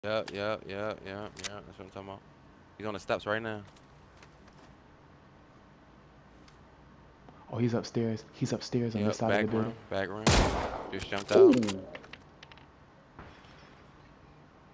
Yep. That's what I'm talking about. He's on the steps right now. Oh, he's upstairs. He's upstairs on this side of the building. Back room. Just jumped out. Ooh.